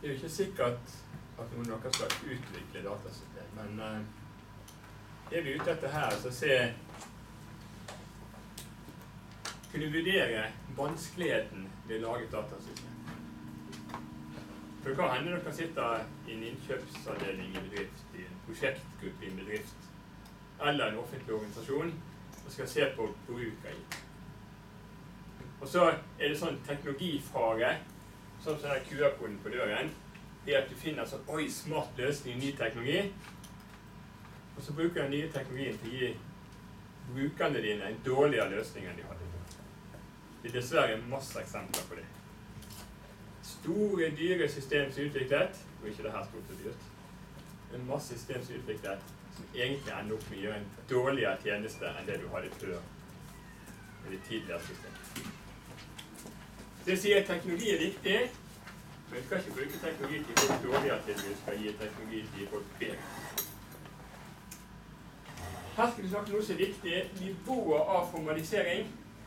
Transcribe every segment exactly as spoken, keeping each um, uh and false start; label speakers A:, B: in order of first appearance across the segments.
A: det er jo ikke sikkert at noen av dere skal utvikle datasystem, men uh, det vi er ute etter her, så se, kunne vurdere vanskeligheten ved å lage et datasystem. For det kan hende dere sitter i en innkjøpsavdeling i bedrift, i en prosjektgruppe i en bedrift, eller en offentlig organisasjon, og skal se på bruk av I T. Og så er det sånn teknologifare, sånn som den Q R-koden på døren, det er at du finner sånn, oi, smart løsning, ny teknologi, og så bruker den nye teknologien til å gi brukerne dine en dårligere løsning enn de hadde. Det er dessverre masse eksempler på det. Store, dyre system som er utviklet, og ikke det her stort og dyrt, en masse system som er utviklet, som egentlig ender opp med å gjøre en dårligere tjeneste enn det du hadde før med det tidligere systemet. Det sier at teknologi er viktig, men vi skal ikke bruke teknologi til folk dårligere til, vi skal gi teknologi til folk bedre. Her skal vi snakke om noe som er viktig, nivået av formalisering.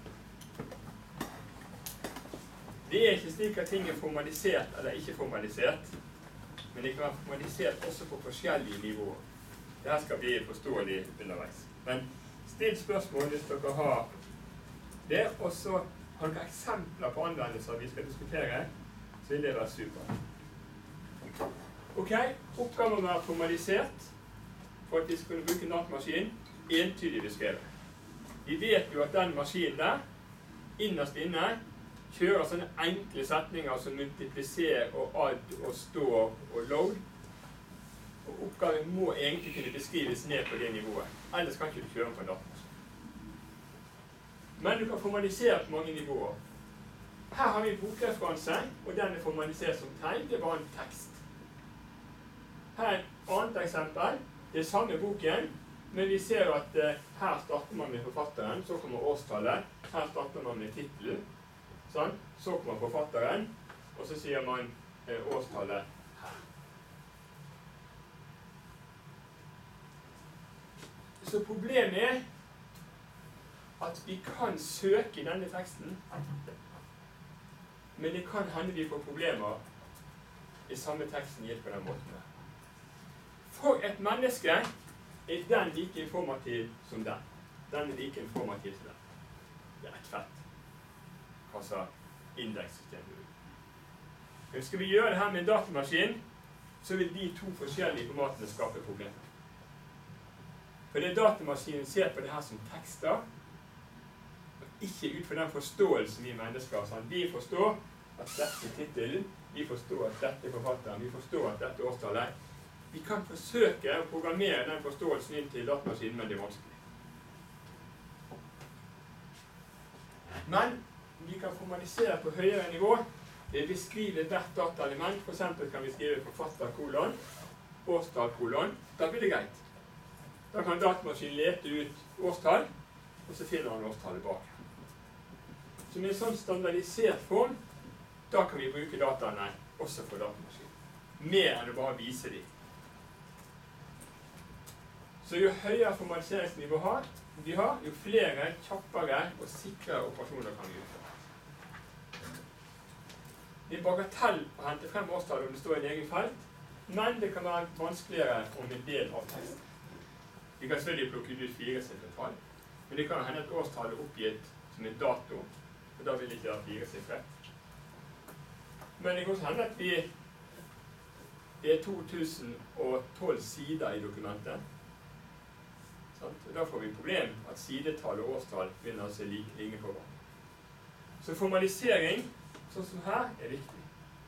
A: Det er ikke slik at ting er formalisert eller ikke formalisert, men det kan være formalisert også på forskjellige nivåer. Dette skal bli forståelig underveis. Men still spørsmål hvis dere har det, og så har dere eksempler på anvendelser vi skal diskutere, så vil det være super. Ok, oppgaven må være formalisert for at vi skal kunne bruke en datamaskin entydig beskrevet. Vi vet jo at den maskinen der, innerst inne, kjører sånne enkle setninger som multipliser og add og store og load. Og oppgaven må egentlig kunne beskrives ned på det nivået. Ellers kan ikke du kjøre på en datamaskin. Men du kan formalisere på mange nivåer. Her har vi en bokreferanse, og den er formalisert som tegn. Det er bare en tekst. Her er et annet eksempel. Det er samme boken, men vi ser at uh, her starter man med forfatteren, så kommer årstallet. Her starter man med titelen. Sånn. Så kommer forfatteren, og så sier man uh, årstallet her. Så problemet er at vi kan søke i denne teksten, men det kan hende vi får problemer i samme teksten gitt på den måten. For et menneske er den like informativ som den. Den er like informativ som den. Det er et fett. Hva sa indekssystem du? Men skal vi gjøre det her med en datamaskin, så vil de to forskjellige formatene skape problemer. For det datamaskinen ser på det her som tekster, ikke ut fra den forståelsen vi mennesker har. Sånn. Vi forstår at dette er titelen, vi forstår at dette er forfatteren, vi forstår at dette er årstallet. Vi kan forsøke å programmere den forståelsen inn til datamaskinen, men det er vanskelig. Men vi kan formalisere på høyere nivå. Det beskriver hvert dataelement. For eksempel kan vi skrive forfatterkolon, årstallkolon. Da blir det greit. Da kan datamaskinen lete ut årstall, og så finner han årstallet bak. Så med en sånn standardisert form, da kan vi bruke dataene også for datamaskinen. Mer enn å bare vise dem. Så jo høyere formaliseringsnivå vi har, jo flere, kjappere og sikre operasjoner kan vi utføre. Det er bagatell å hente frem årstallet om det står i en egen felt, men det kan være vanskeligere om en del av teksten. Vi kan selvfølgelig plukke ut fire siffertall, men det kan hende et årstall er oppgitt som en dato, og da vil det ikke være fire sifre. Men det kan også hende at vi det er to tusen og tolv sider i dokumentet. Og da får vi problem at sidetall og årstall begynner å se like lenge på hverandre. Så formalisering, sånn som her, er viktig.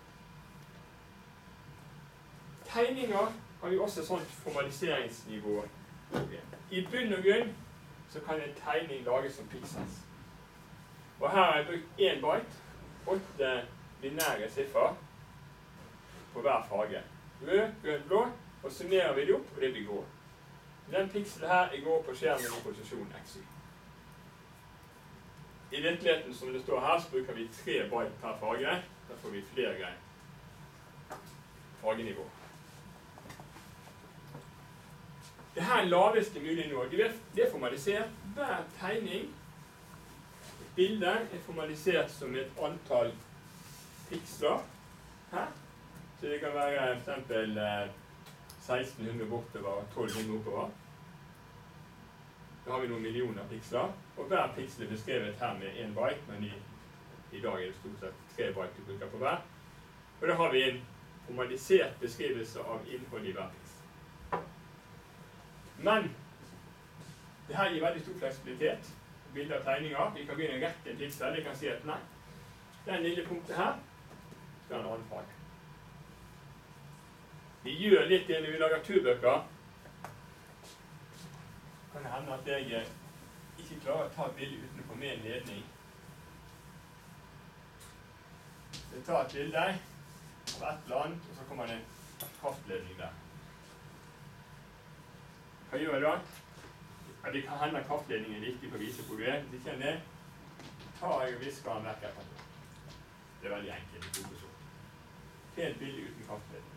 A: Tegninger har vi også sånt formaliseringsnivå. I bunn og grunn så kan en tegning lages som pixels. Og her har jeg brukt én byte, åtte binære siffer på hver farge. Rød, grønn, blå, og summerer vi det opp, og det blir grå. Den pixelen her går på skjermen i posisjon X Y. I virkeligheten, som det står her, så bruker vi tre byte per farge. Da får vi flere fargenivåer. Det her er laveste mulig nå. Det er formalisert. Hver tegning, et bilde, er formalisert som et antall pixler her. Så det kan være for eksempel eh, seksten hundre bortover og tolv hundre oppover. Da har vi noen millioner piksler, og hver piksel er beskrevet her med en byte, men i, i dag er det stort sett tre byte du bruker på hver. Og da har vi en formalisert beskrivelse av innholdet i hver piksel. Men det her gir veldig stor fleksibilitet. Bilder og tegninger. Vi kan begynne rett til en piksel. Jeg kan si at nei, den lille punktet her skal ha en annen farge. Vi gjør litt det når vi lager turbøker. Kan det hende at jeg ikke klarer å ta et bilde uten å få med en ledning. Jeg tar et bilde av et eller annet, og så kommer det en kraftledning der. Hva gjør jeg da? Ja, det kan hende at kraftledningen er viktig for å vise hvor du er. Hvis ikke det, tar jeg og visker den vekk etterpå. Det er veldig enkelt i Photoshop. Helt bilde uten kraftledning.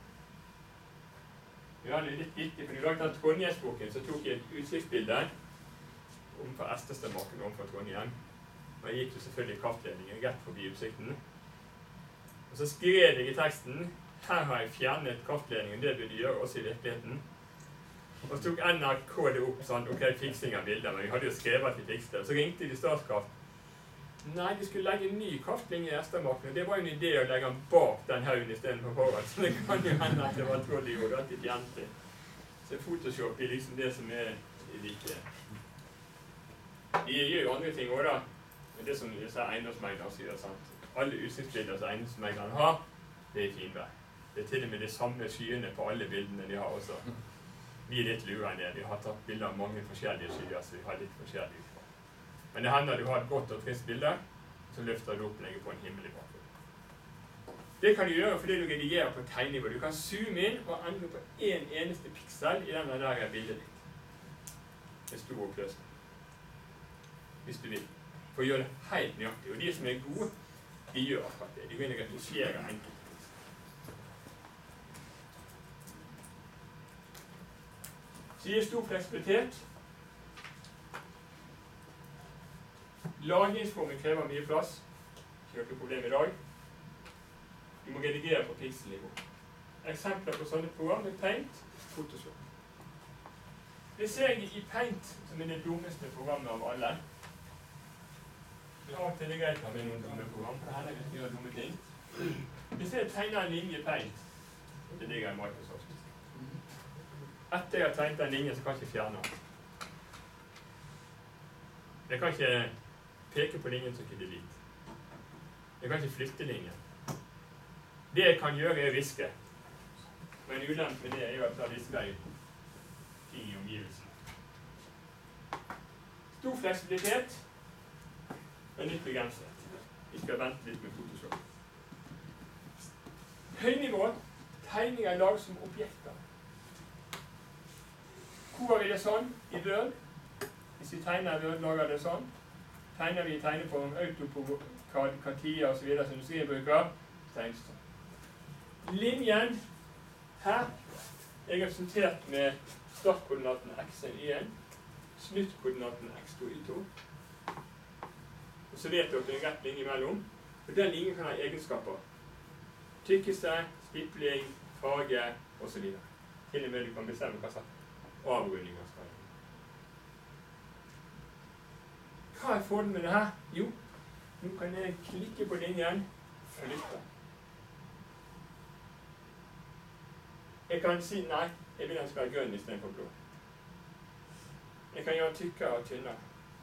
A: Vi har det litt viktig, for når vi lagde den Trondheimsboken, så tok jeg et utsiktsbilde omfor Estestadmarken omfor Trondheim. Og jeg gikk jo selvfølgelig kraftledningen rett forbi utsikten. Og så skrev jeg i teksten, her har jeg fjernet kraftledningen, det burde gjøre også i virkeligheten. Og så tok N R K det opp sånn, ok, fiksing av bilder, men vi hadde jo skrevet til fikste. Så ringte de Statkraft. Nei, de skulle legge en ny kraftlinje i Estestadmarken, og det var jo en idé å legge den bak den haugen i stedet for foran. Så det kan jo hende at det var troll i år, at de fjernet. Så Photoshop er liksom det som er like. De gjør jo andre ting også da. Men det som disse eiendomsmeglerne sier, sant? Alle utsiktsbilder som eiendomsmeglerne har, det er finvær. Det er til og med de samme skyene på alle bildene de har også. Vi er litt lure enn det. Vi har tatt bilder av mange forskjellige skyer, så vi har litt forskjellige. Men det hender at du har et godt og trist bilde, så løfter du opp og legger på en himmel i bakgrunnen. Det kan du gjøre fordi du redigerer på tegnnivå. Du kan zoome inn og endre på en eneste piksel i denne der bildet ditt. Med stor oppløsning. Hvis du vil. For å gjøre det helt nøyaktig. Og de som er gode, de gjør akkurat det. De vil retusjere enkelt. Så det gir stor fleksibilitet. Lagringsformen krever mye plass. Ikke noe problem i dag. Du må redigere på pikselnivå. Eksempler på sånne program er Paint, Photoshop. Det ser jeg i Paint, som er det dummeste programmet av alle. Det er alltid greit å ha med noen dumme program, for det hender vi skal gjøre dumme ting. Hvis jeg tegner en linje i Paint, det ligger i Microsoft. Etter jeg har tegnet en linje, så kan jeg ikke fjerne den. Jeg kan ikke peke på linjen som ikke er delete. Jeg kan ikke flytte linjen. Det jeg kan gjøre er å viske. Men ulempen med det er jo at da visker jeg ting i omgivelsen. Stor fleksibilitet, men litt begrenset. Vi skal vente litt med Photoshop. Høynivå, tegninger laget som objekter. Hvor har vi det sånn i Word? Hvis vi tegner Word, lager det sånn. Tegner vi tegneform, AutoCAD, Katia og så videre som industrien bruker, tegner sånn. Linjen her er representert med startkoordinaten x en y en, sluttkoordinaten x to y to. Og så vet dere en rett linje imellom, og den linjen kan ha egenskaper. Tykkeste, stipling, farge og så videre. Til og med du kan bestemme hva slags avrundinger skal være. Hva er fordelen med det her? Jo, nå kan jeg klikke på linjen og lytte. Jeg kan si nei, jeg vil den skal være grønn i stedet for blå. Jeg kan gjøre tykkere og tynnere.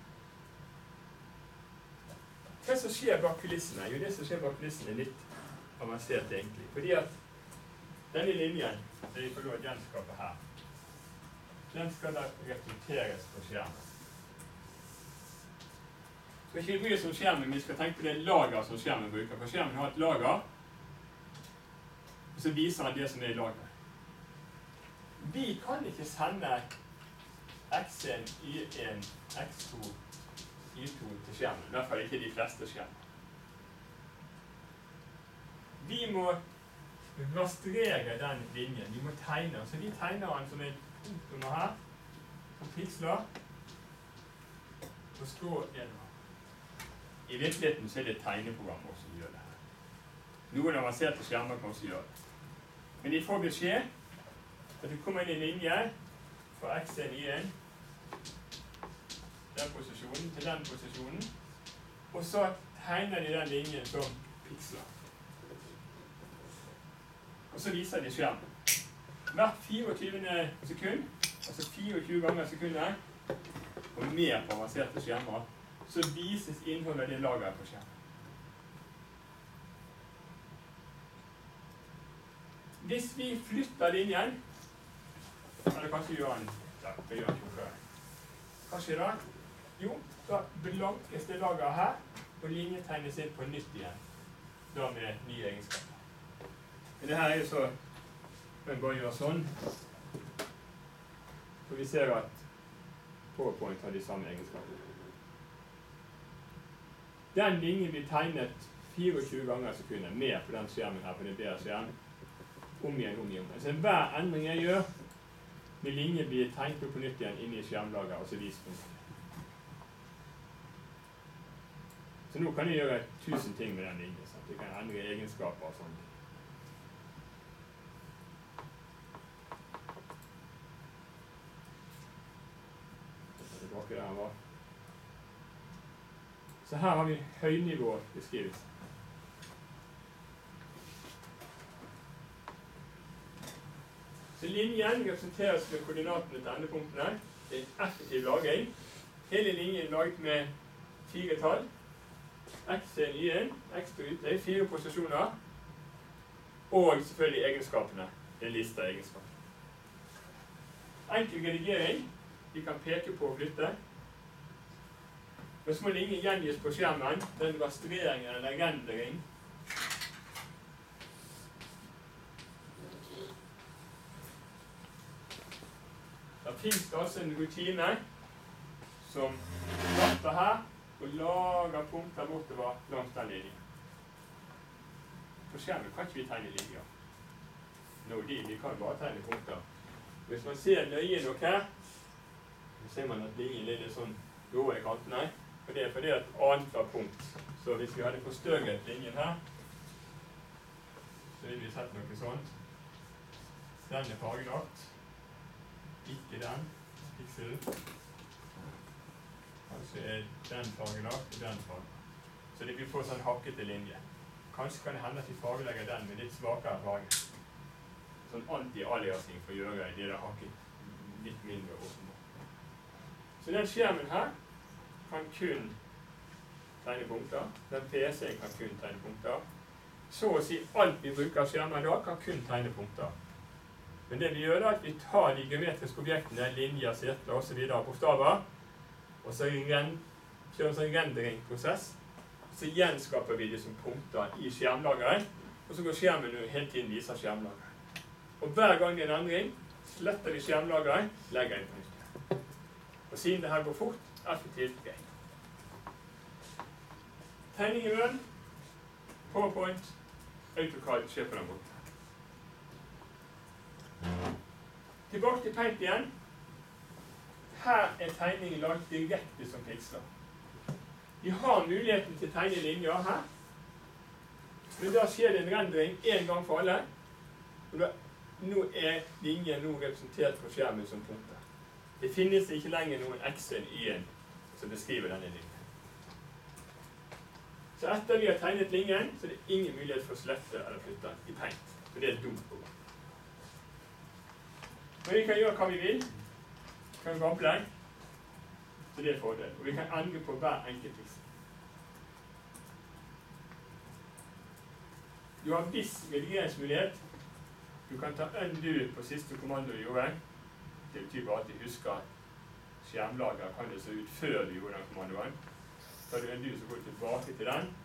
A: Hva som skjer bak kulissene? Jo, det som skjer bak kulissene er litt avansert egentlig. Fordi at denne linjen, det er for å gjenskape her, den skal da reflekteres på skjermen. Så ikke bry oss om skjermen, vi skal tenke på det lager som skjermen bruker. For skjermen har et lager, og så viser han det som er i lageret. Vi kan ikke sende x en, y en, x to, y to til skjermen. I hvert fall ikke de fleste skjermer. Vi må rastrere den linjen. Vi må tegne. Så vi tegner den som en punktum her, som piksler, og så er det. I virkeligheten så er det et tegneprogram også som gjør det her. Noen avanserte skjermer kan også gjøre det. Men de får beskjed at du kommer inn i en linje fra X en, Y en, den posisjonen til den posisjonen, og så tegner de den linjen som piksler. Og så viser de skjermen. Hvert fireogtyvende sekund, altså fireogtyve ganger sekundet, og mer på avanserte skjermer, så vises innholdet av det lageret på skjermen. Hvis vi flytter linjen, eller kanskje gjør den, ja, det gjør den ikke før. Hva skjer da? Jo, da blankes det lageret her, og linjen tegnes inn på nytt igjen, da med nye egenskaper. Men det her er jo så, men bare gjør sånn, for vi ser at PowerPoint har de samme egenskapene. Den linjen blir tegnet fireogtyve ganger sekundet, mer på den skjermen her, på den bedre skjermen, om igjen, om igjen. Altså hver endring jeg gjør, vil linjen bli tegnet opp på nytt igjen inn i skjermlageret, og så viser på nytt. Så nå kan jeg gjøre tusen ting med den linjen, sant? Jeg kan endre egenskaper og sånt. Tilbake der han var. Så her har vi høynivå beskrivelse. Så linjen representeres med koordinatene til endepunktene. Det er en effektiv lagring. Hele linjen er laget med fire tall. X en, Y en, X to Y tre, fire posisjoner. Og selvfølgelig egenskapene. En liste av egenskaper. Enkel redigering. Vi kan peke på og flytte. Hvis må linjen gjengis på skjermen, den rastreringen eller rendering. Da finnes det altså en rutine som starter her og lager punkter bortover langs den linjen. På skjermen kan ikke vi tegne linjer. Nå, de, vi kan bare tegne punkter. Hvis man ser nøye nok her, så ser man at linjen ligger sånn grå i kantene, og det er fordi at annet var punkt. Så hvis vi hadde forstørret linjen her, så vil vi sett noe sånt. Den er fargelagt. Ikke den, piksel. Altså er den fargelagt og den fargelagt. Så det vil få sånn hakkete linje. Kanskje kan det hende at vi fargelegger den med litt svakere farge. Sånn anti-aliasing for å gjøre det der hakket litt mindre åpenbart. Så den skjermen her kan kun tegne punkter. Den P C-en kan kun tegne punkter. Så å si alt vi bruker av skjermen da kan kun tegne punkter. Men det vi gjør da, at vi tar de geometriske objektene, linjer, sirkler og så videre, bokstaver, og så ren, kjører en sånn renderingprosess, så gjenskaper vi de som punkter i skjermlageret, og så går skjermen hele tiden viser skjermlageret. Og hver gang det er en endring, sletter vi skjermlageret, legger inn på nytt. Og siden det her går fort, effektivt greit. Tegning i munnen, PowerPoint, AutoCAD skjer på den måten. Tilbake til Paint igjen. Her er tegningen laget direkte som piksler. Vi har muligheten til å tegne linjer her, men da skjer det en rendering en gang for alle, og da, nå er linjen nå representert på skjermen som punkter. Det finnes ikke lenger noen X en, Y en som beskriver denne linjen. Så etter vi har tegnet linjen, så er det ingen mulighet for å slette eller flytte i Paint, for det er et dumt program. Men vi kan gjøre hva vi vil. Vi kan gable, så det er fordel. Og vi kan endre på hver enkelt piksel. Du har viss redigeringsmulighet. Du kan ta undo på siste kommando du gjorde. Det betyr bare at du husker at skjermlager kan det se ut før du gjorde den kommandoen. Tar du undo, så går du tilbake til den.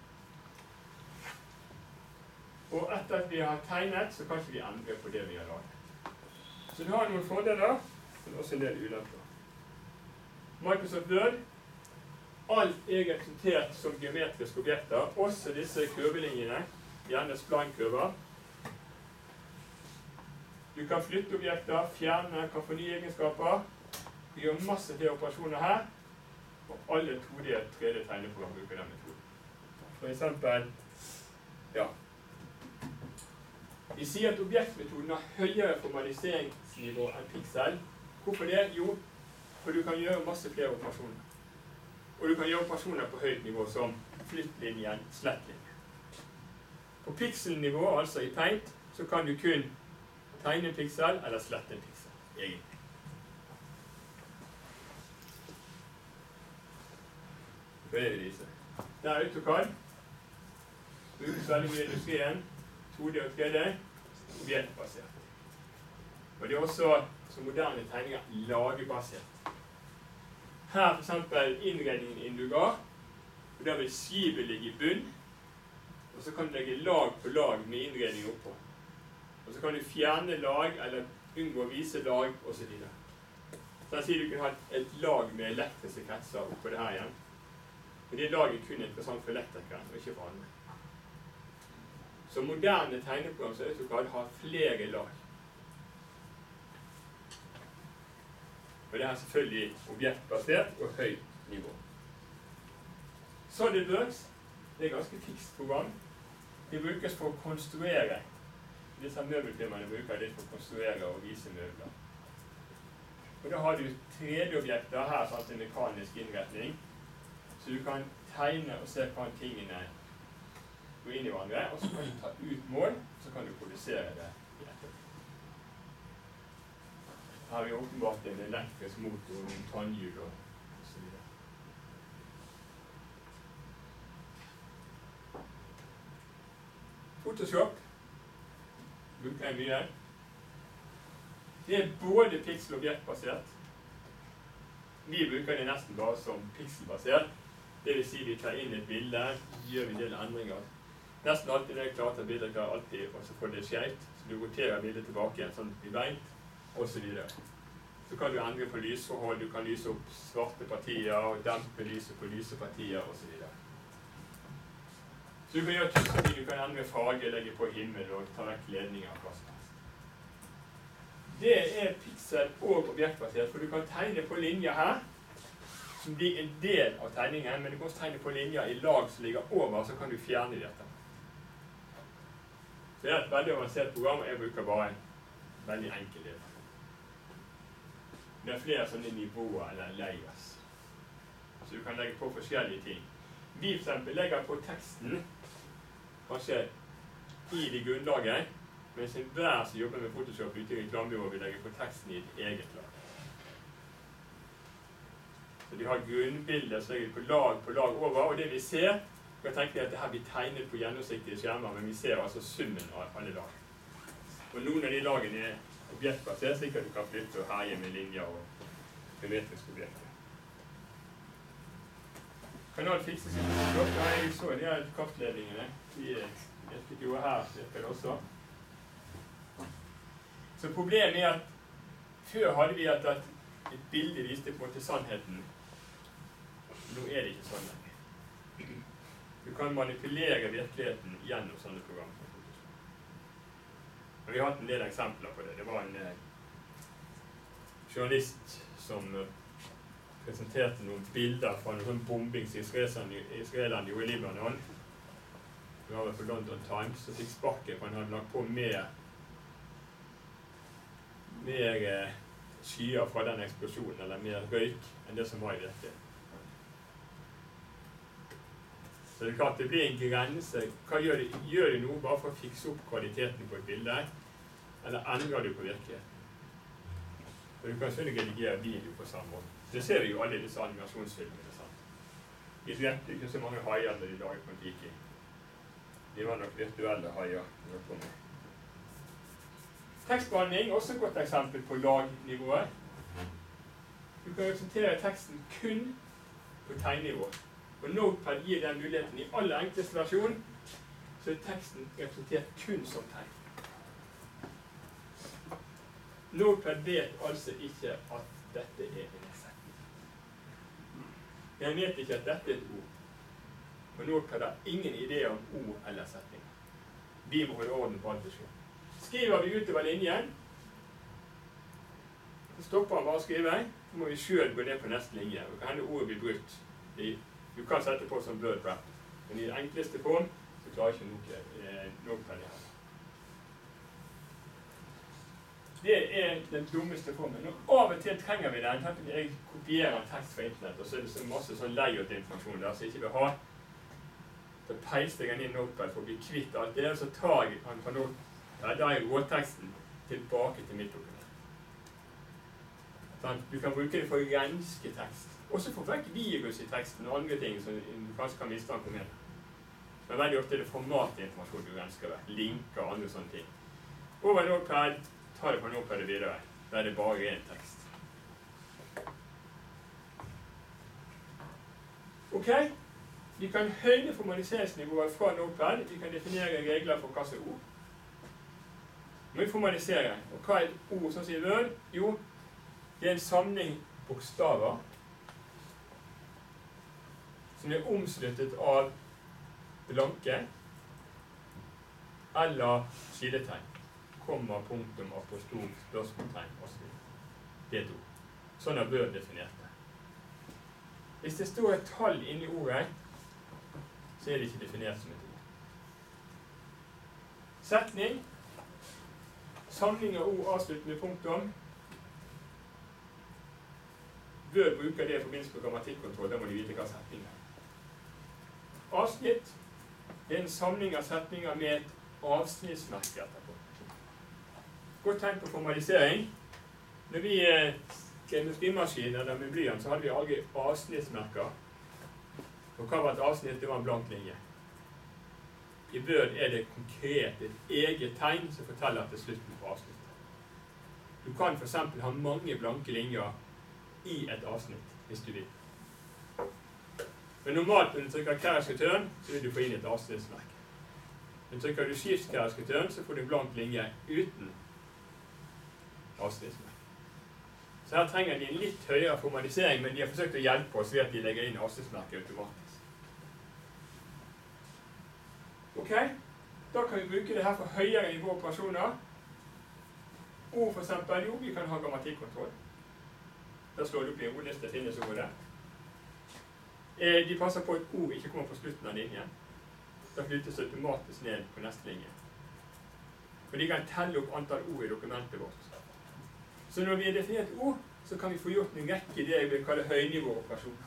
A: Og etter at vi har tegnet, så kan vi endre på det vi har laget. Så du har noen fordeler, men også en del ulemper. Microsoft Word, alt er representert som geometriske objekter, også disse kurvelinjene, gjerne spline-kurver. Du kan flytte objekter, fjerne, kan få nye egenskaper. Vi gjør masse til operasjoner her, og alle to D, tre D-tegneprogram bruker den metoden. For eksempel, ja, Vi sier at objektmetoden har høyere formaliseringsnivå enn piksel. Hvorfor det? Jo, for du kan gjøre masse flere operasjoner. Og du kan gjøre operasjoner på høyt nivå, som flyttlinjen, slettlinjen. På pikselnivå, altså i Paint, så kan du kun tegne en piksel eller slette en piksel, egentlig. Hva er det disse? Det er AutoCAD. Brukes veldig mye i industrien. to D og tre D. Objektbasert. Og det er også, som moderne tegninger, lagebasert. Her for eksempel innredningen i Indugar, og der vil skipet ligge i bunn, og så kan du legge lag på lag med innredning oppå. Og så kan du fjerne lag, eller unngå å vise lag, og så videre. Så jeg sier du kan ha et lag med elektriske kretser oppå det her igjen. Men det laget er kun interessant for elektrikeren, og ikke for andre. Så moderne tegneprogram som AutoCAD har flere lag. Og det er selvfølgelig objektbasert og høyt nivå. SolidWorks, det er ganske fikst program. Det brukes for å konstruere. Disse møbelfirmaene bruker det for å konstruere og vise møbler. Og da har du tre D-objekter her, sånn til mekanisk innretning. Så du kan tegne og se hva tingene går inn i hverandre, og så kan du ta ut mål, så kan du produsere det i ettertid. Her har vi åpenbart en elektrisk motor, en tannhjul og så videre. Photoshop bruker jeg mye. Det er både pixel- og objektbasert. Vi bruker det nesten bare som pixelbasert. Det vil si vi tar inn et bilde, gjør vi en del endringer. Nesten alltid det er klart at bildet kan alltid, og så får det skjevt. Så du roterer bildet tilbake igjen, sånn i beint, og så videre. Så kan du endre på lysforhold, du kan lyse opp svarte partier, og dempe lyset på lyse partier, og så videre. Så du kan gjøre tusen ting, du kan endre farge, legge på himmel, og ta vekk ledninger og hva som helst. Det er pixel- og objektbasert, for du kan tegne på linjer her, som blir en del av tegningen, men du kan også tegne på linjer i lag som ligger over, så kan du fjerne dette. Så det er et veldig avansert program, og jeg bruker bare en veldig enkel del. Det er flere sånne nivåer eller layers, så du kan legge på forskjellige ting. Vi for eksempel legger på teksten, kanskje i det grunnlaget, mens enhver som jobber med Photoshop ute i reklamebyrå vil legge på teksten i et eget lag. Så de har grunnbilder som legger på lag på lag over, og det vi ser, vi kan tenke at det her blir tegnet på gjennomsiktige skjermer, men vi ser altså summen av alle lag. Og noen av de lagene er objektbasert, slik at du kan flytte og herje med linjer og geometriske objekter. Kanal fikses i Photoshop. Ja, jeg så de her kraftledningene. De virket jo her, virker det også. Så problemet er at før hadde vi hatt at et bilde viste på en måte sannheten. Nå er det ikke sånn lenger. Du kan manipulere virkeligheten gjennom sånne programmer. Og vi har hatt en del eksempler på det. Det var en eh, journalist som eh, presenterte noen bilder fra noen bombings i Israelland i Libanon. Det var på London Times, så fikk sparket for han hadde lagt på mer, mer eh, skyer fra den eksplosjonen, eller mer røyk, enn det som var i virkeligheten. Så det er klart det blir en grense. Hva gjør du? Gjør du noe bare for å fikse opp kvaliteten på et bilde, eller endrer du på virkeligheten? Og du kan selvfølgelig redigere video på samme måte. Det ser vi jo alle i disse animasjonsfilmene, sant? De drepte ikke så mange haier når de laget Kon-Tiki. De var nok virtuelle haier. Tekstbehandling er også et godt eksempel på lagnivået. Du kan representere teksten kun på tegnnivå. Og Notepad gir den muligheten i aller enkleste versjon, så er teksten representert kun som tegn. Notepad vet altså ikke at dette er en setning. Jeg vet ikke at dette er et ord. Og Notepad har ingen idé om ord eller setninger. Vi må holde orden på alt det selv. Skriver vi utover linjen, så stopper han bare å skrive, så må vi selv gå ned på neste linje, og kan hende ordet blir brukt. Du kan sette på som word wrap, men i den enkleste form så klarer ikke Notepad det her. det er den dummeste formen. Og av og til trenger vi den. Jeg kopierer en tekst fra internett, og så er det så masse sånn layout-informasjon der som jeg ikke vil ha. Så peister jeg den inn Notepad for å bli kvitt alt det, og så tar jeg den fra Notepad. Ja, da er råteksten tilbake til mitt dokument. Sånn, du kan bruke det for å renske tekst. Også for vekk virus i teksten og andre ting som du kanskje kan mistanke med. Men veldig ofte er det formatinformasjon du rensker vekk. Linker og andre sånne ting. Over Notepad, ta det på Notepad videre. Da er det bare ren tekst. Ok, vi kan høyne formaliseringsnivået fra Notepad. Vi kan definere regler for hva som er ord. Nå må vi formalisere. Og hva er et ord som sier Word? Jo, det er en samling bokstaver som er omsluttet av blanke eller sidetegn. Komma, punktum, apostrof, spørsmålstegn og så videre. Det er et ord. Sånn er Word definert det. Hvis det står et tall inni ordet, så er det ikke definert som et ord. Setning. Samling av ord avslutt med punktum. Word bruker det i forbindelse med grammatikkontroll, da må de vite hva setning er. Avsnitt er en samling av setninger med et avsnittsmerke etterpå. Godt tegn på formalisering. Når vi skrev med skrivemaskin eller med blyant, så hadde vi aldri avsnittsmerker. Og hva var et avsnitt? Det var en blank linje. I Word er det konkret et eget tegn som forteller at det er slutten på avsnittet. Du kan for eksempel ha mange blanke linjer i et avsnitt, hvis du vil. Men normalt når du trykker caret-return, så vil du få inn et avsnittsmerke. Men trykker du shift-caret-return, så får du en blank linje uten avsnittsmerke. Så her trenger de en litt høyere formalisering, men de har forsøkt å hjelpe oss ved at de legger inn avsnittsmerke automatisk. Ok, da kan vi bruke det her for høyere nivåoperasjoner. Ord for eksempel, jo, vi kan ha grammatikkontroll. Da slår du opp i en ordliste, finnes ordet. De passer på at ord ikke kommer på slutten av linjen. Da flyttes det automatisk ned på neste linje. For de kan telle opp antall ord i dokumentet vårt. Så når vi har definert ord, så kan vi få gjort en rekke det jeg vil kalle høynivåoperasjoner.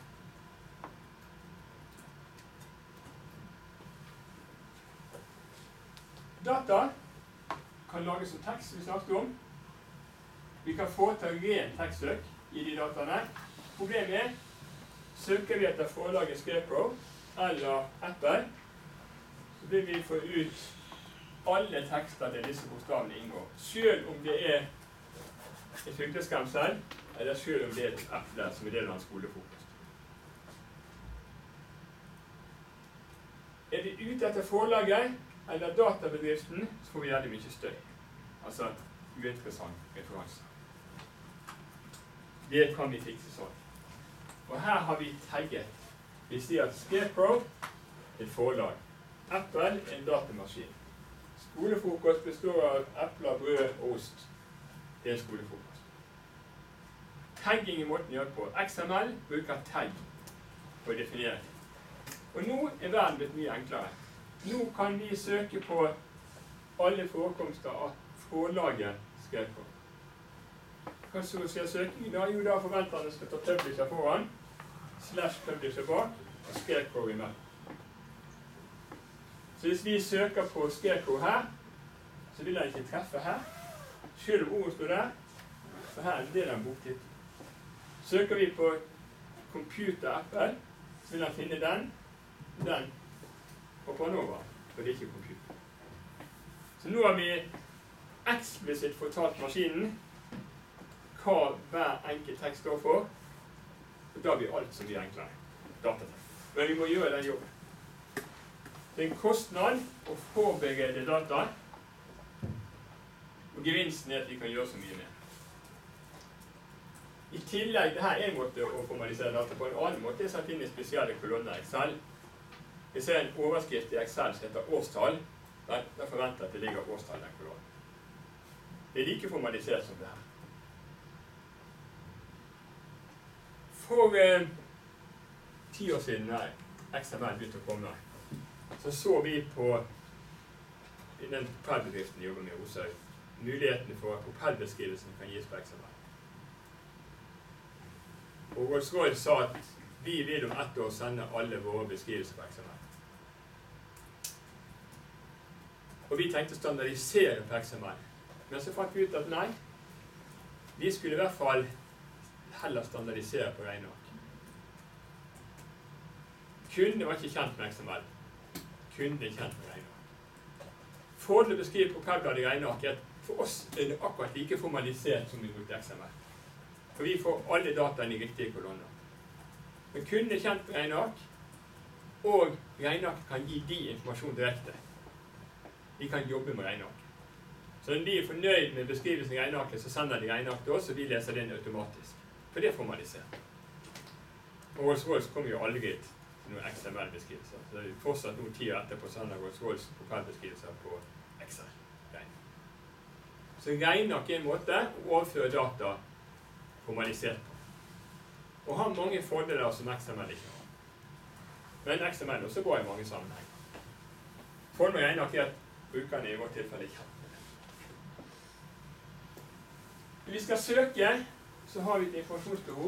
A: Data kan lages som tekst, vi snakket om. Vi kan få til ren tekstsøk i de dataene. Problemet er, søker vi etter forlaget Scarecrow eller Apple, så vil vi få ut alle tekster der disse bokstavene inngår. Selv om det er et fugleskremsel, eller selv om det er et eple som er del av en skolefokus. Er vi ute etter forlaget eller databedriften, så får vi veldig mye støy. Altså uinteressant referanse. Det kan vi fikse sånn. Og her har vi tagget. Vi sier at Scarecrow er et forlag. Apple er en datamaskin. Skolefrokost består av epler, brød og ost. Det er en skolefrokost. Tagging i måten gjør på. X M L bruker tagg for å definere. Og nå er verden blitt mye enklere. Nå kan vi søke på alle forekomster av forlaget Scarecrow. Hva så skal søkingen da? Jo, da forventer han at skal ta publisher foran, slash publisher bak, og Scarecrow imellom. Så hvis vi søker på Scarecrow her, så vil han ikke treffe her. Selv om ordet står der, så her er det den boktitlen. Søker vi på Computer Apple, så vil han finne den, den, og på Nova, for det er ikke computer. Så nå har vi eksplisitt fortalt maskinen hva hver enkelt tekst står for, og da blir alt så mye enklere. Datatekst. Men vi må gjøre den jobben. Det er en kostnad å forberede data, og gevinsten er at vi kan gjøre så mye mer. I tillegg, det her er en måte å formalisere data på, en annen måte er satt inn i spesielle kolonner i Excel. Vi ser en overskrift i Excel som heter årstall, da forventer at det ligger årstall i den kolonnen. Det er like formalisert som det her. For eh, ti år siden her, X M L begynte å komme, så så vi på i den bedriften jeg jobber med hos mulighetene for at propellbeskrivelsen kan gis på X M L. Og Rolls-Royce sa at vi vil om ett år sende alle våre beskrivelser på X M L. Og vi tenkte å standardisere på X M L. Men så fant vi ut at nei, vi skulle i hvert fall heller standardisere på regneark. Kundene var ikke kjent med X M L. Kundene er kjent med regneark. Fordelen å beskrive propellblad i regneark er at for oss er det akkurat like formalisert som vi brukte X M L. For vi får alle dataene i riktige kolonner. Men kundene er kjent med regneark, og regneark kan gi de informasjon direkte. De kan jobbe med regneark. Så når de er fornøyd med beskrivelsen i regnearket, så sender de regneark til oss, og vi leser den automatisk. For det er formalisert. Og Rolls-Royce kommer jo aldri til noen X M L-beskrivelser. Så det er fortsatt noen tid etterpå sender Rolls-Royce propellbeskrivelser på Excel. Så regneark er en måte å overføre data formalisert på. Og har mange fordeler som X M L ikke har. Men X M L er også bra i mange sammenheng. Fordelen med regneark er at brukerne i vårt tilfelle ikke har. Når vi skal søke, så har vi et informasjonsbehov.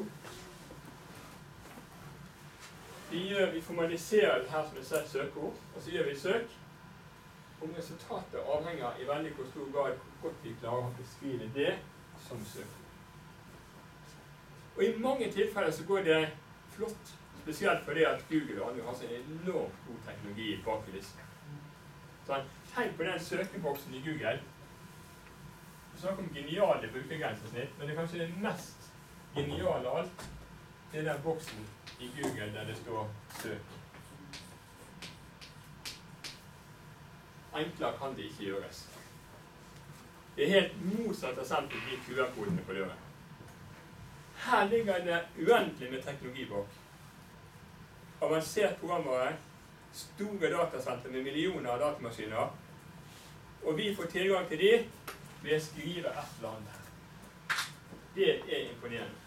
A: Vi, gjør, vi formaliserer det her som et sett søkeord, og så gjør vi søk. Om resultatet avhenger i veldig hvor stor grad hvor godt vi klarer å beskrive det som søkeord. Og i mange tilfeller så går det flott, spesielt fordi at Google og andre har sånn enormt god teknologi bak kulissen. Så tenk på den søkeboksen i Google. Vi snakker om geniale brukergrensesnitt, men det er kanskje det mest geniale av alt. Det er den boksen i Google der det står søk. Enklere kan det ikke gjøres. Det er helt motsatt av eksempel de Q R-kodene på døren. Her ligger det uendelig med teknologi bak. Avansert programvare, store datasenter med millioner av datamaskiner, og vi får tilgang til de ved å skrive et eller annet her. Det er imponerende.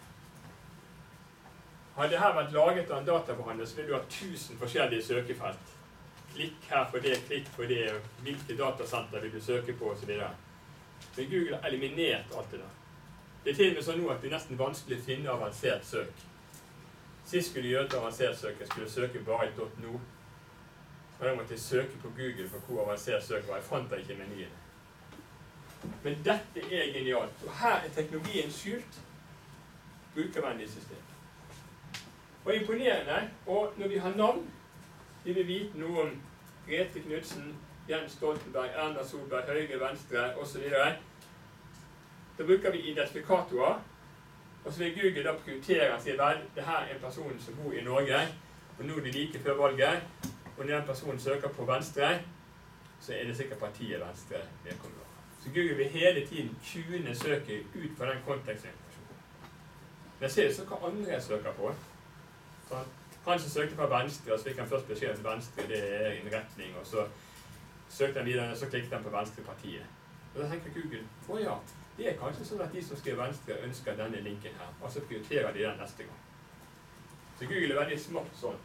A: Hadde her vært laget av en databehandler, så ville du ha tusen forskjellige søkefelt. Klikk her for det, klikk for det, hvilke datasenter vil du søke på, og så videre. Men Google har eliminert alt det der. Det er til og med sånn nå at det er nesten vanskelig å finne avansert søk. Sist skulle jeg gjøre et avansert søk, jeg skulle søke bare et .no. Og da måtte jeg søke på Google for hvor avansert søk var. Jeg fant det ikke i menyen. Men dette er genialt. Og her er teknologien skjult. Brukervennlig system. Og imponerende, og når vi har navn, vi vil vite noe om Grete Knudsen, Jens Stoltenberg, Erna Solberg, Høyre, Venstre, og så videre. Da bruker vi identifikatorer, og så vil Google da prioritere og si, vel, det her er en person som bor i Norge, og nå er det like før valget, og når den personen søker på Venstre, så er det sikkert partiet Venstre vedkommende. Så Google vil hele tiden tune søket ut fra den kontekstinformasjonen. Men jeg ser så hva andre søker på. Så han som søkte på Venstre, og så fikk han først beskjed til Venstre, det er en retning, og så søkte han videre, og så klikket han på Venstrepartiet. Og da tenker Google, å ja, det er kanskje sånn at de som skriver Venstre ønsker denne linken her, og så prioriterer de den neste gang. Så Google er veldig smart sånn.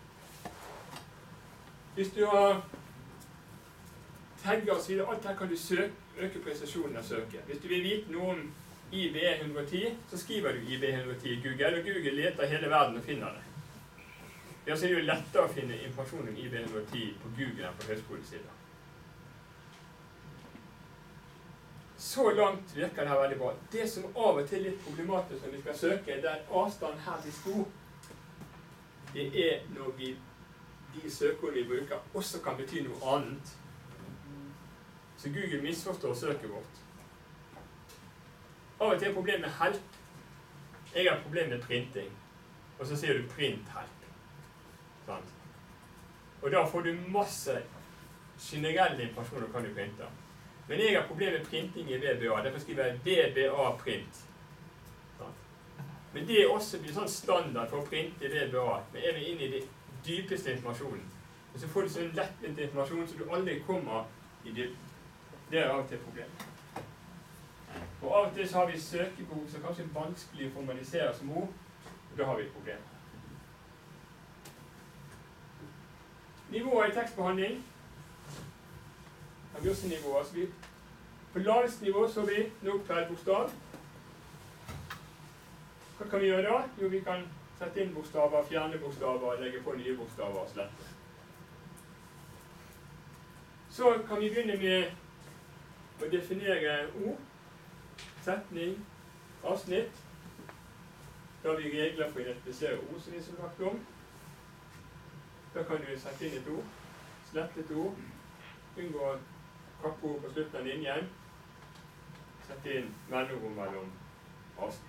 A: Hvis du har tagger og sier alt her kan du søke, øke presisjonen av søket. Hvis du vil vite noe om I B ett hundre ti, så skriver du I B ett hundre ti i Google, og Google leter hele verden og finner det. Det er jo lettere å finne informasjon om I B ett hundre ti på Google enn på høyskolesiden. Så langt virker det her veldig bra. Det som av og til er litt problematisk når vi skal søke, der avstanden her blir stor, det er når vi, de søkeordene vi bruker også kan bety noe annet. Så Google misforstår søket vårt. Av og til er problemet med help. Jeg har problem med printing. Og så sier du print help. Sånn. Og da får du masse generell informasjon om hva du printer. Men jeg har problemer med printing i V B A. Derfor skriver jeg V B A print. Sånn. Men det er også sånn standard for å printe i V B A. Men er vi inne i det dypeste informasjonen. Og så får du sånn lettvint informasjon så du aldri kommer i det. Det er av og til et problem. Og av og til så har vi søkebehov som kanskje er vanskelig å formalisere som ord. Og da har vi et problem. Nivåer i tekstbehandling. Har vi også nivåer. Så vi På laveste nivå så vi nå opp til et bokstav. Hva kan vi gjøre da? Jo, vi kan sette inn bokstaver, fjerne bokstaver, legge på nye bokstaver og slette. Så kan vi begynne med å definere ord, setning, avsnitt. Da har vi regler for å identifisere ord som vi har snakket om. Da kan du sette inn et ord, slette et ord, unngå kappe ord på slutten av linjen, sette inn mellomrom mellom avsnitt.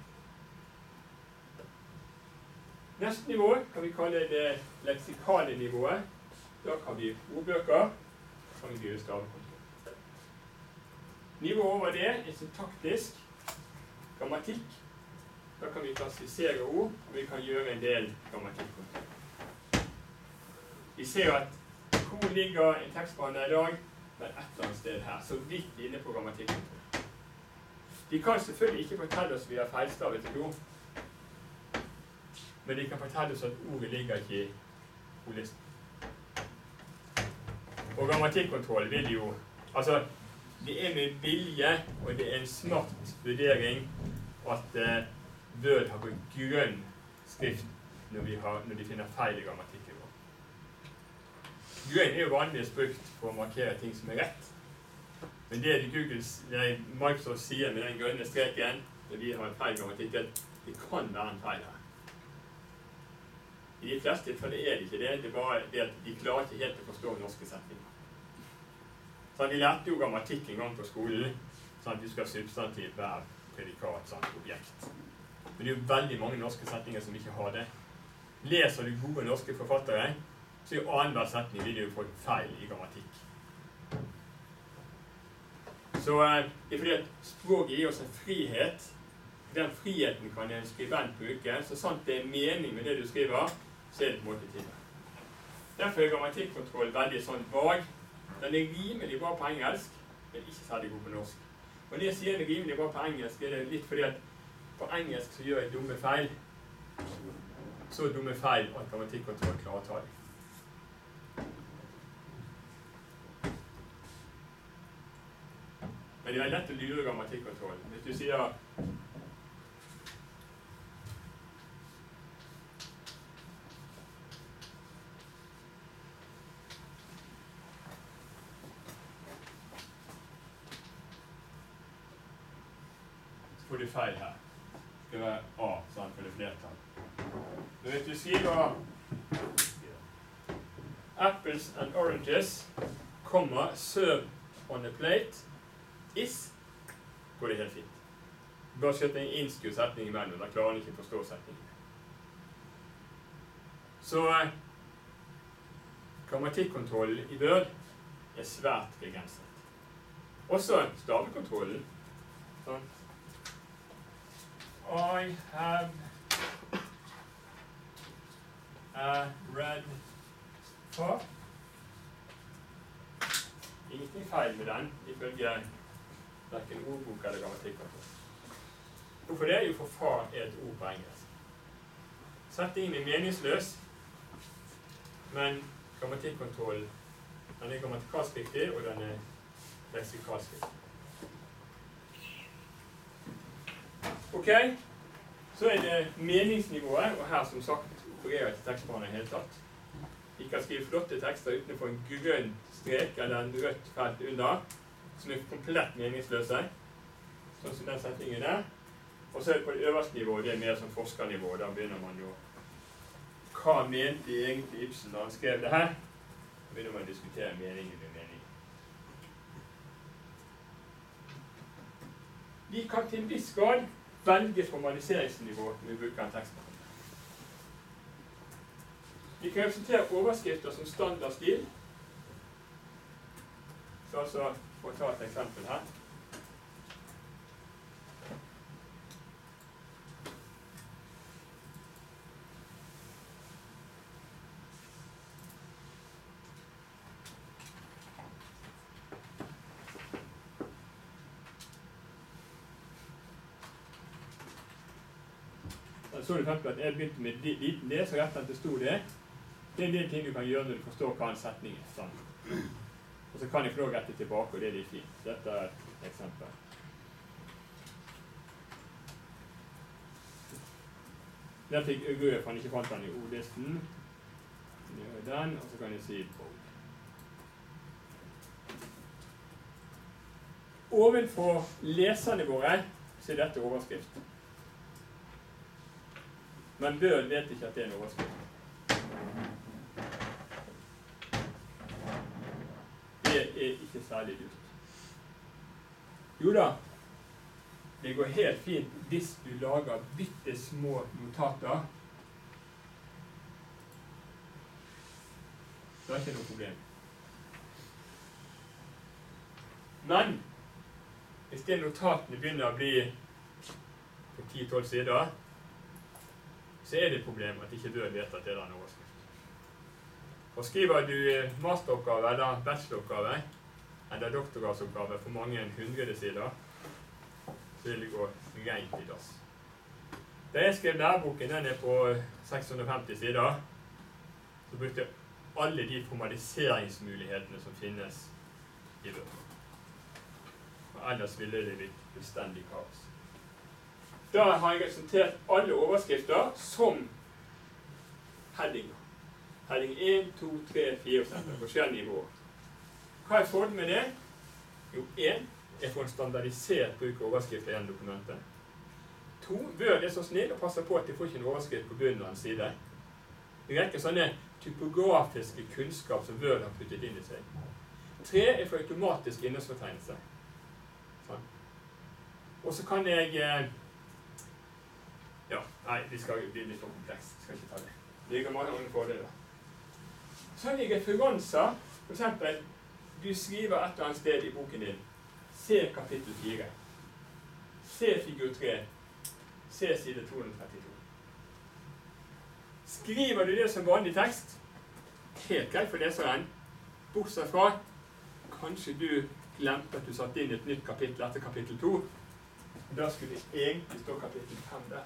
A: Neste nivå kan vi kalle det leksikale nivået. Da kan vi ordbøker, kan vi gjøre stavekontroll. Nivå over det er syntaktisk grammatikk. Da kan vi klassifisere ord, og vi kan gjøre en del grammatikkontroll. Vi ser at hvor ligger en tekstbehandler i dag, men et eller annet sted her, så vidt inne på grammatikkontroll. De kan selvfølgelig ikke fortelle oss vi har feilstavet et ord, men de kan fortelle oss at ordet ligger ikke i ordlisten. Og grammatikkontroll vil jo, altså, det er med vilje, og det er en smart vurdering at eh, Word har på grønn skrift når, vi har, når de finner feil i grammatikken vår. Grønn er jo vanligvis brukt for å markere ting som er rett. Men det Google, nei, Microsoft sier med den grønne streken, når vi har en feil grammatikk, det kan være en feil her. I de fleste tilfeller er det ikke det, det er bare det at de klarer ikke helt å forstå norske setninger. Så de lærte jo grammatikk en gang på skolen, sånn at de skal ha substantiv, verb, predikat, sånn, objekt. Men det er jo veldig mange norske setninger som ikke har det. Leser du gode norske forfattere, så er jo annenhver setning vil jo få feil i grammatikk. Så det er fordi at språket gir oss en frihet. Den friheten kan en skribent bruke, så sant det er mening med det du skriver, så er det på en måte til det. Derfor er grammatikkontroll veldig sånn vag. Den er rimelig bra på engelsk, men ikke særlig god på norsk. Og når jeg sier den er rimelig bra på engelsk, er det litt fordi at på engelsk så gjør jeg dumme feil. Så dumme feil at grammatikkontroll klarer å ta dem. Men det er lett å lure grammatikkontroll. Hvis du sier får du feil her. Det skal være A, sånn for det flertall. Men hvis du skriver apples and oranges, komma, serve on a plate, is, går det helt fint. Bare sette en innskudd setning imellom, da klarer han ikke å forstå setningen. Så grammatikkontrollen i Word er svært begrenset. Også stavekontrollen. Sånn. I have a red far. Ingenting feil med den, ifølge hverken ordbok eller grammatikkontroll. Hvorfor det? Jo, for far er et ord på engelsk. Settingen er meningsløs, men grammatikkontroll, den er grammatikalsk riktig, og den er leksikalsk riktig. Ok, så er det meningsnivået, og her som sagt opererer til tekstbehandler i hele tatt. Vi kan skrive flotte tekster uten å få en grønn strek eller en rødt felt under, som er komplett meningsløse, sånn som den setningen der. Og så er det på det øverste nivået, det er mer som forskernivå, da begynner man jo, hva mente egentlig Ibsen da han skrev det her? Da begynner man å diskutere meningen med meningen. Vi kan til en viss grad velge formaliseringsnivå når vi bruker en tekstbehandler. Vi kan representere overskrifter som standardstil. Så altså, for å ta et eksempel her. Så du at jeg begynte med liten D, så rett at det sto det. Det er en del ting du kan gjøre når du forstår hva en setning er. Sånn. Og så kan jeg få lov å rette tilbake, og det er litt fint. Dette er eksempel. Der fikk jeg rød, for han ikke fant den i ordlisten. Gjør den, og så kan jeg si bold. Ovenfor leserne våre så er dette overskrift. Men Word vet ikke at det er en overskrift. Det er ikke særlig lurt. Jo da, det går helt fint hvis du lager bitte små notater. Det er ikke noe problem. Men hvis de notatene begynner å bli på ti tolv sider, så er det et problem at ikke Word vet at det er en overskrift. Og skriver du masteroppgave eller bacheloroppgave, eller doktorgradsoppgave for mange hundrede sider, så vil det gå rent i dass. Da jeg skrev læreboken, den er på seks hundre og femti sider, så brukte jeg alle de formaliseringsmulighetene som finnes i Word. Og ellers ville det blitt fullstendig kaos. Da har jeg representert alle overskrifter som headinger. Heading én, to, tre, fire, på forskjellige nivåer. Hva er fordelen med det? Jo, én, jeg får en standardisert bruk av overskrifter gjennom dokumentet. To, Word er så snill og passer på at de får ikke en overskrift på bunnen av en side. Det rekker sånne typografiske kunnskap som Word har puttet inn i seg. Tre, jeg får automatisk innholdsfortegnelse. Sånn. Og så kan jeg... Ja, nei, vi skal bli litt for komplekst. Jeg skal ikke ta det. Det ligger mange andre fordeler. Så ligger referanser. For eksempel, du skriver et eller annet sted i boken din. Se kapittel fire. Se figur tre. Se side to hundre trettito. Skriver du det som vanlig tekst, helt greit for leseren, bortsett fra, kanskje du glemte at du satt inn et nytt kapittel etter kapittel to. Da skulle det egentlig stå kapittel fem der.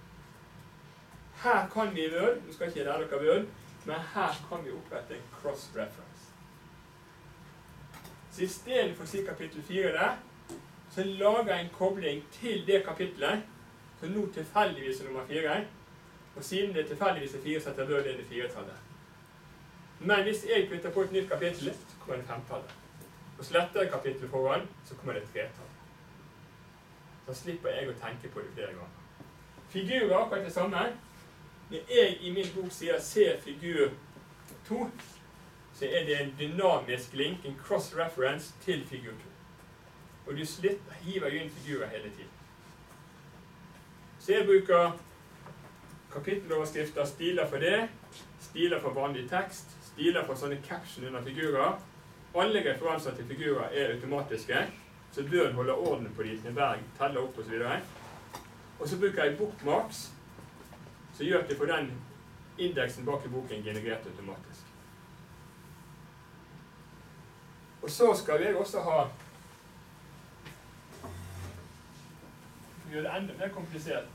A: Her kan vi i Word, nå skal ikke lære dere Word, men her kan vi opprette en cross-reference. Så i stedet for å si kapittel fire der, så lager jeg en kobling til det kapittelet, som nå tilfeldigvis er nummer fire, og siden det tilfeldigvis er fire, så setter Word inn det fire-tallet. Men hvis jeg putter på et nytt kapittel, så kommer det fem-tallet. Og sletter jeg kapittelet foran, så kommer det tre-tallet. Så slipper jeg å tenke på det flere ganger. Figurer er akkurat det samme. Når jeg i min bok sier se figur to, så er det en dynamisk link, en cross-reference til figur to. Og du slipper, hiver jo inn figurer hele tiden. Så jeg bruker kapitteloverskrifter, stiler for det, stiler for vanlig tekst, stiler for sånne caption under figurer. Alle referanser til figurer er automatiske, så Word holder orden på de til hver teller opp og så videre. Og så bruker jeg bookmarks, så gjør det for den indeksen bak i boken generert automatisk. Og så skal jeg også ha, gjør det enda mer komplisert,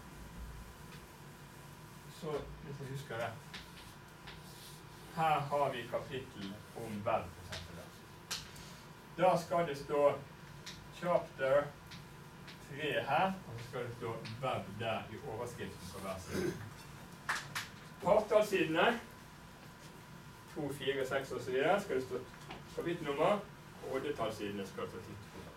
A: så hvis jeg husker det, her har vi kapittel om verb, for eksempel. Da skal det stå chapter tre her, og så skal det stå verb der i overskriften på hver side. Partallsidene, to, fire, seks og så videre, skal det stå kapittelnummer, og oddetallsidene skal det stå tittel.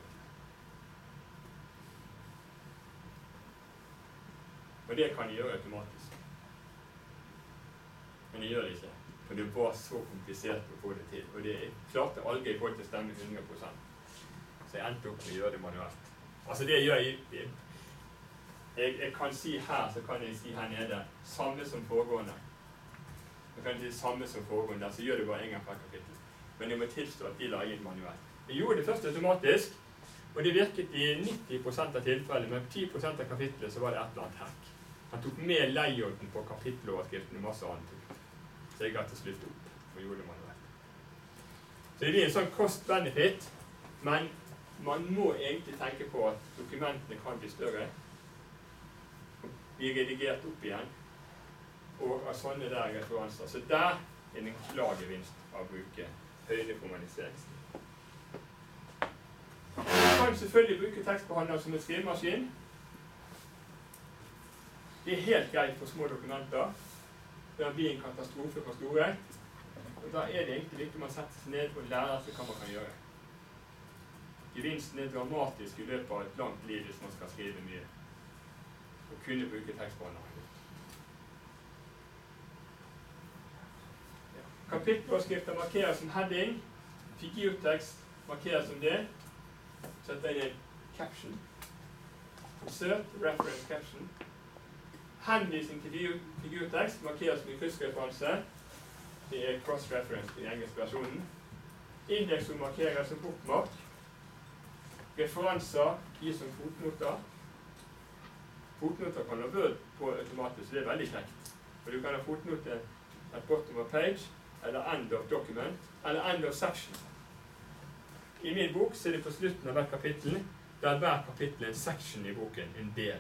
A: Og det kan de gjøre automatisk. Men de gjør det ikke, for det var så komplisert å få det til, og det klarte aldri folk til å stemme hundre prosent. Så jeg endte opp med å gjøre det manuelt. Altså det gjør jeg, jeg, jeg kan si her, så kan jeg si her nede, samme som foregående. Jeg kan si samme som foregående, så gjør det bare en gang per kapittel. Men jeg må tilstå at de lager inn manuelt. Jeg gjorde det først automatisk, og det virket i nitti prosent av tilfellet, men på ti prosent av kapittelet så var det et eller annet hack. Han tok med layouten på kapitteloverskriften og masse annet. Så jeg ga til slutt opp og gjorde det manuelt. Så det blir en sånn cost-benefit, men man må egentlig tenke på at dokumentene kan bli større, bli redigert opp igjen, og av sånne der referanser. Så der er en klar gevinst av å bruke høydeformaliseringstid. Så kan kan selvfølgelig bruke tekstbehandler som en skrivemaskin. Det er helt greit for små dokumenter. Det blir en katastrofe for store. Og da er det egentlig viktig at man setter seg ned og lærer seg hva man kan gjøre. Gevinsten er dramatisk i løpet av et langt liv hvis man skal skrive mye. Og kunne bruke tekstbehandler. Ja. Kapitteloverskrifter markeres som heading. Figurtekst markeres som det. Sett inn en caption. Insert, reference caption. Henvisning til figurtekst markeres som en kryssreferanse. Det er cross-reference i den engelske versjonen. Indeksom markeres som bookmark. Referanser gis som fotnoter. Fotnoter kan du ha Word på automatisk, så det er veldig kjekt. For du kan ha fotnote at bottom of page, eller end of document, eller end of section. I min bok så er det på slutten av hvert kapittel, der hver kapittel er en section i boken, en del.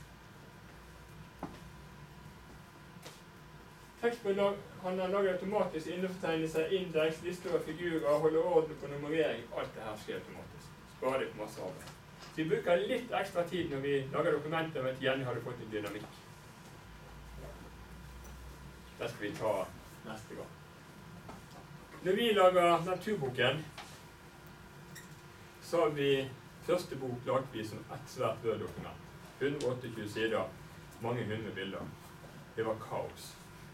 A: Tekstbehandler han har laget automatisk innholdsfortegnelser, indeks, lister og figurer, holder orden på nummerering. Alt det her skjer automatisk. Sparer det på masse arbeid. Så vi bruker litt ekstra tid når vi lager dokumenter, men igjen har det fått en dynamikk. Det skal vi ta neste gang. Når vi lager naturboken, så har vi første bok laget vi som et svært Word-dokument. hundre og tjueåtte sider, mange hundre bilder. Det var kaos.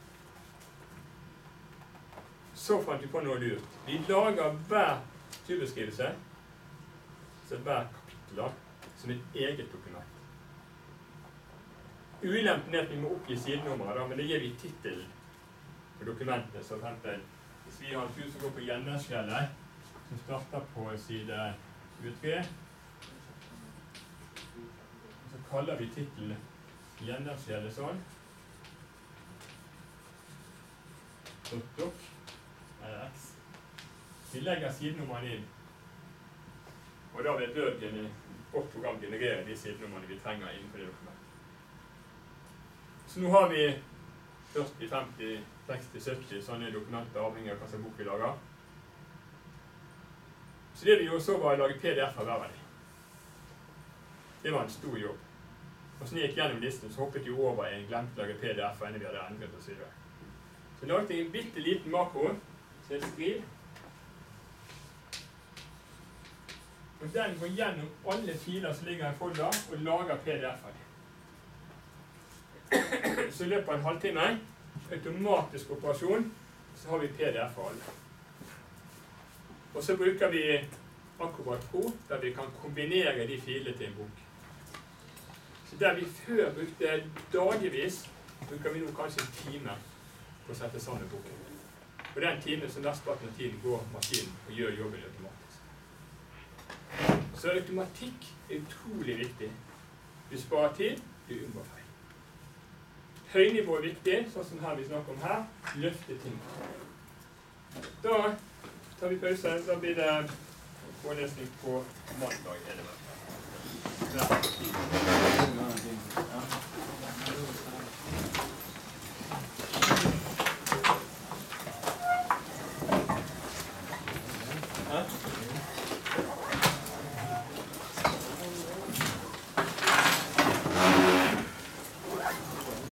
A: Så fant vi på noe lurt. Vi lager hver typebeskrivelse, så hver kapittel som et eget dokument. Ulempen er at vi må oppgi sidenummer, men det gir vi titel på dokumentet. Så for eksempel, hvis vi har en tur som går på Gjennærsfjellet, som starter på side tjuetre, så kaller vi titelen Gjennærsfjellet sånn. Dok. X. Vi legger sidenummerne inn, og da vil Word vårt program generere de sidenummerne vi trenger innenfor det dokumentet. Så nå har vi førti, femti, seksti, sytti sånne dokumenter avhengig av hva slags bok vi lager. Så det vi gjorde så var å lage P D F av hver av dem. Det var en stor jobb. Og så når jeg gikk gjennom listen, så hoppet jeg over en glemt å lage P D F, og enn vi hadde endret og så videre. Så jeg lagde en bitte liten makro, så jeg skriver. Og den går gjennom alle filer som ligger i folder, og lager P D F av dem. Så i løpet av en halvtime, automatisk operasjon, så har vi P D F av alle. Og så bruker vi Acrobat Pro, der vi kan kombinere de filene til en bok. Så der vi før brukte dagvis, bruker vi nå kanskje en time på å sette sammen boken. Og den timen som mesteparten av tiden går maskinen og gjør jobben automatisk. Så automatikk er utrolig viktig. Du sparer tid, du unngår feil. Høynivå er viktig, sånn som her vi snakker om her, løfte ting. Da tar vi pause, da blir det forelesning på mandag. Er det vel? Ja.